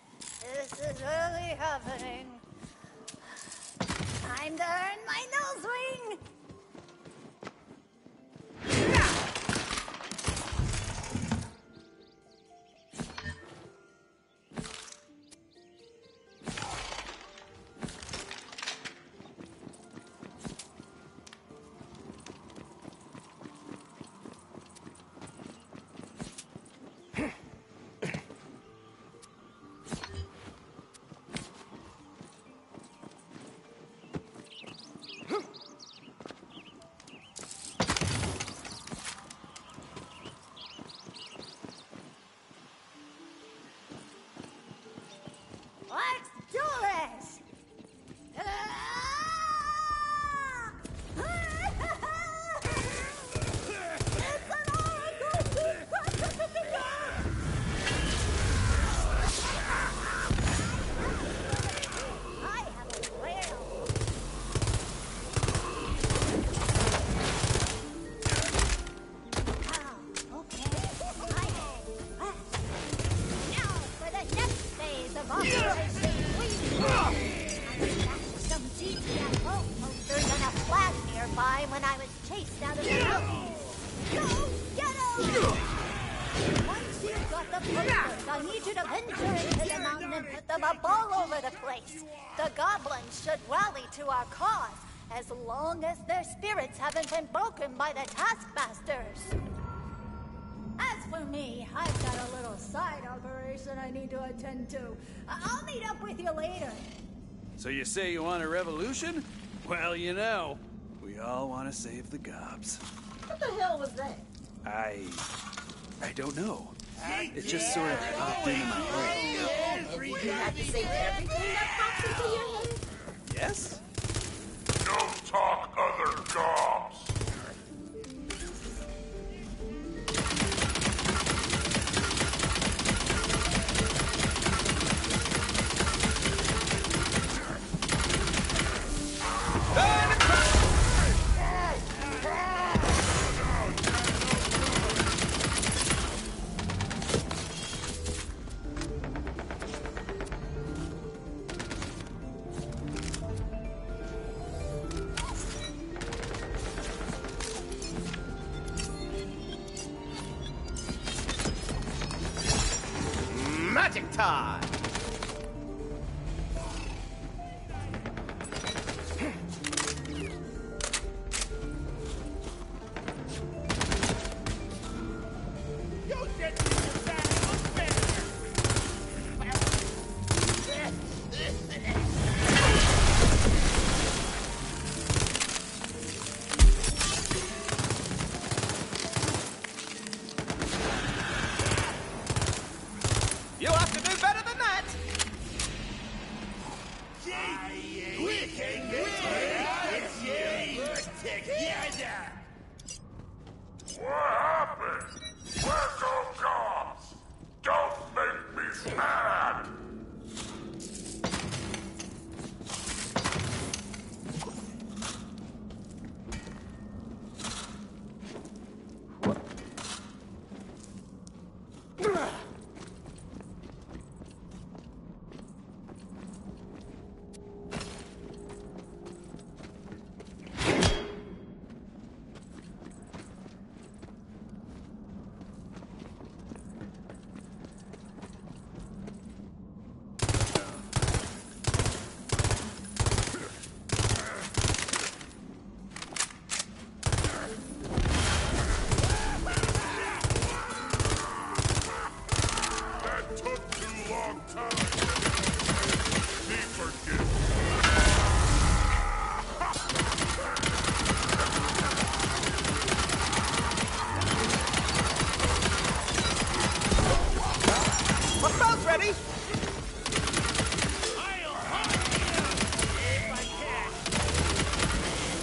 This is really happening. Time to earn my nose ring. Let's do this! I have a whale. Oh, okay. I have. Now for the next phase of operation. Some G T F O posters and a flag nearby when I was chased out of the mountain. Go get 'em! Once you've got the posters, I need you to venture into the mountain and put them up all over the place. The goblins should rally to our cause, as long as their spirits haven't been broken by the taskmasters. As for me, I've got a little side operation I need to attend to. I- I'll meet up with you later. So you say you want a revolution? Well, you know, we all want to save the gobs. What the hell was that? I... I don't know. It just sort of popped into my head. You have to say everything that pops into your head? Yes? Don't talk other gobs. Magic time! You did this You have to do better than that! We can get together! What happened? Where's those gobs? Don't make me mad! That took too long time. Be forgiven. My spell's ready! I'll hunt you if I can.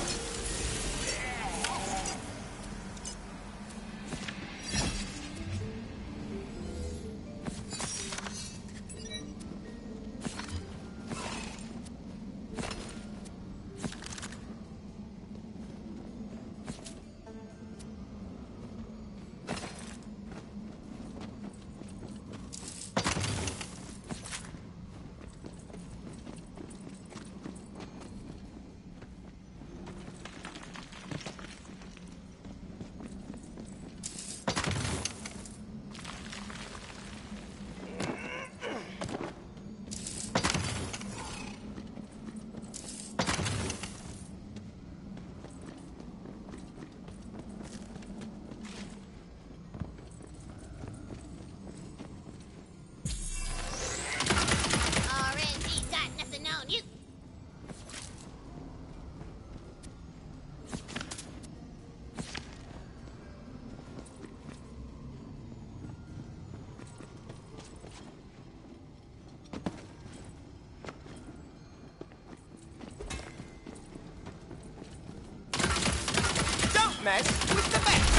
R N G got nothing on you. Don't mess with the best!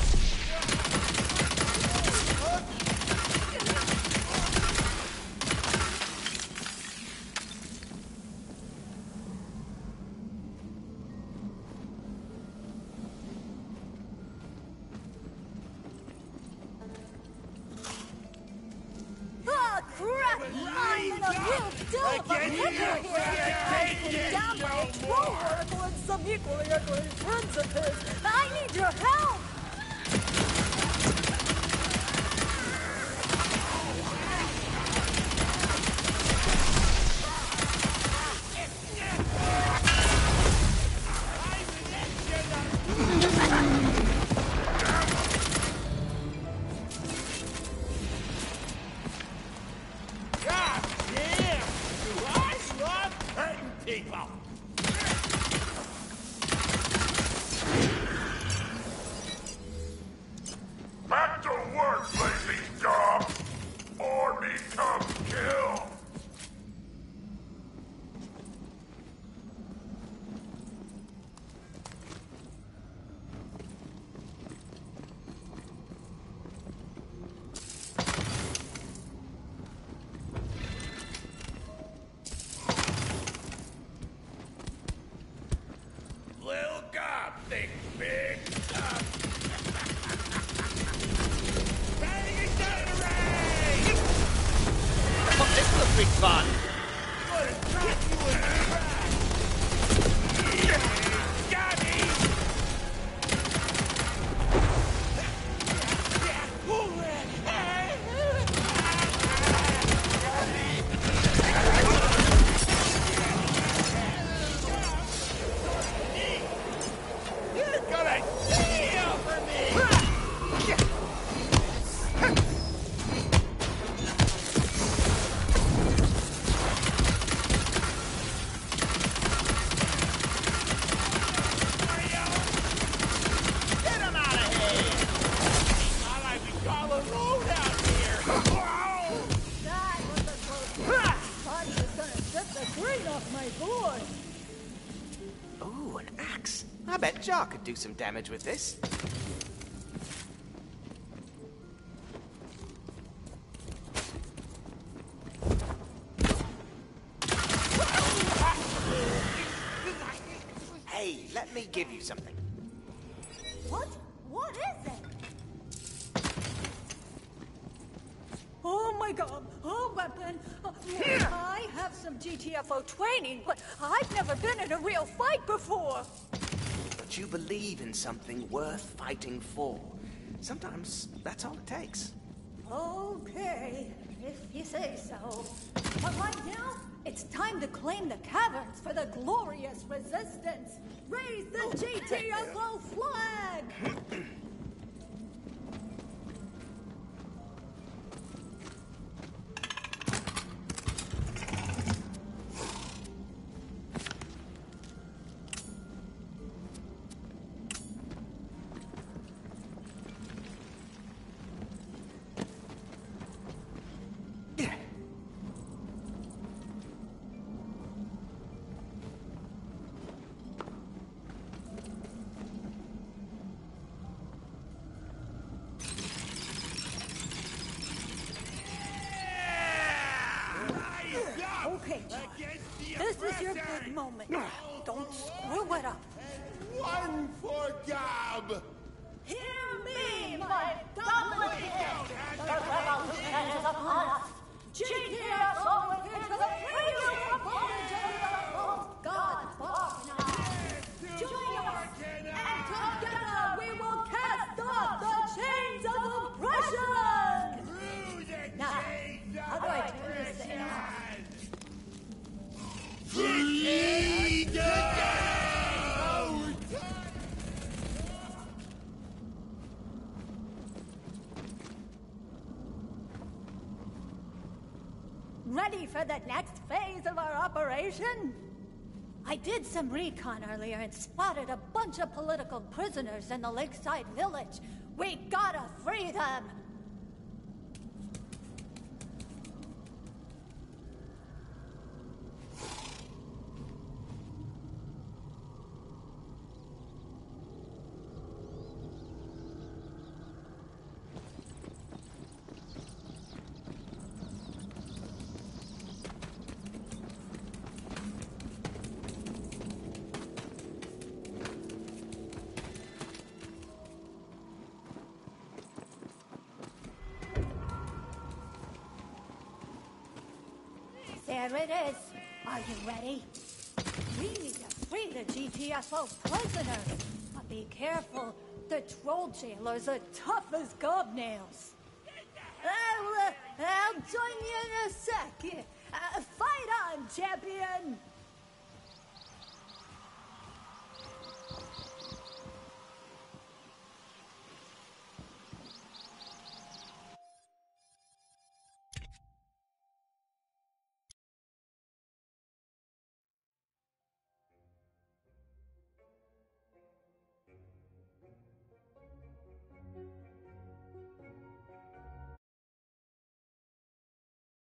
Oh, crap! I'm in a real deal of a pickle here! I've been down by a troll oracle and some equally ugly friends of his. I need your help! God damn! Do I love be fun. Ooh, an axe. I bet Jar could do some damage with this. Hey, let me give you something. What? What is it? Oh my god, a weapon! Uh, I have some G T F O training, but I've never been in a real fight before! But you believe in something worth fighting for. Sometimes that's all it takes. Okay, if you say so. But right now, it's time to claim the caverns for the glorious resistance! Raise the G T F O flag! Okay, John. This is your big moment. Don't screw it up. One for Gob! Hear me, my goblin kids! The revolution is upon us! G T F O is here to the freedom of the God's bargain. Join us, and together we will cast off the chains of oppression! Now, how do I turn this thing off? Ready for the next phase of our operation? I did some recon earlier and spotted a bunch of political prisoners in the lakeside village. We gotta free them! There it is. Are you ready? We need to free the G T F O prisoners. But be careful. The troll jailers are tough as gobnails. I'll, uh, I'll join you in a sec. Uh, fight on, champion!